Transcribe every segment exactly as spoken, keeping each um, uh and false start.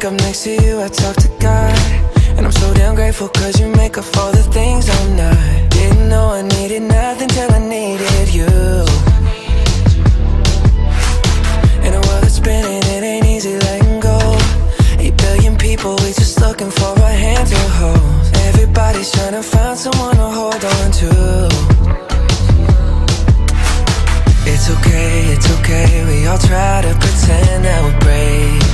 wake up next to you, I talk to God. And I'm so damn grateful cause you make up for the things I'm not. Didn't know I needed nothing till I needed you. In a world that's spinning, it ain't easy letting go. Eight billion people, we just looking for a hand to hold. Everybody's trying to find someone to hold on to. It's okay, it's okay, we all try to pretend that we're brave.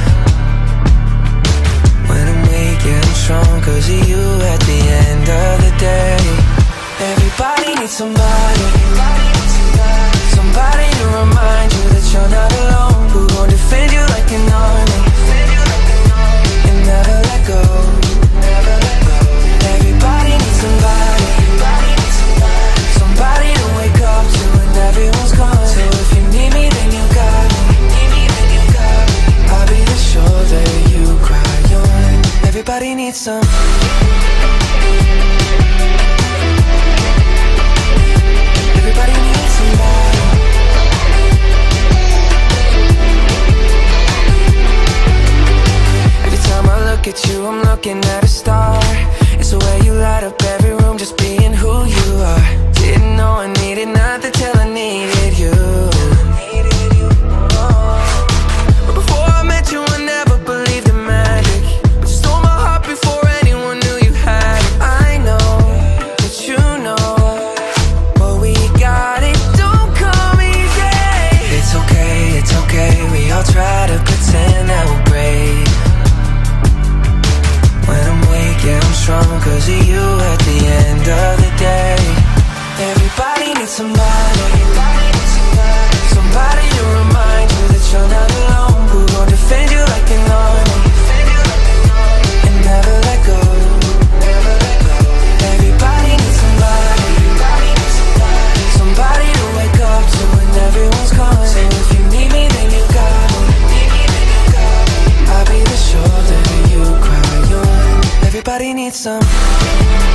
When I'm weak, yeah, I'm strong cause of you at the end of the day. Everybody needs somebody, somebody to remind you that you're not alone. Who gon' defend you like an army and never let go. Everybody needs somebody, somebody to wake up to when everyone's gone. So if you need me, then you got me. I'll be the shoulder you cry on. Everybody needs some. Everybody needs somebody. Every time I look at you, I'm looking at a star. It's the way you light up every room, just being who you are. Didn't know I needed nothing till I needed you. But before I met you, I never believed in magic. But you stole my heart before anyone knew you had it. I know that you know what we got, it don't come easy. It's okay, it's okay, we all try to pretend that we're brave. When I'm weak, yeah, I'm strong cause of you at the end of the day. Everybody needs somebody, somebody to remind you that you're not alone. Who gon' defend you like an army and never let go. Everybody needs somebody, somebody to wake up to when everyone's gone. So if you need me, then you got me. I'll be the shoulder you cry on. Everybody needs some.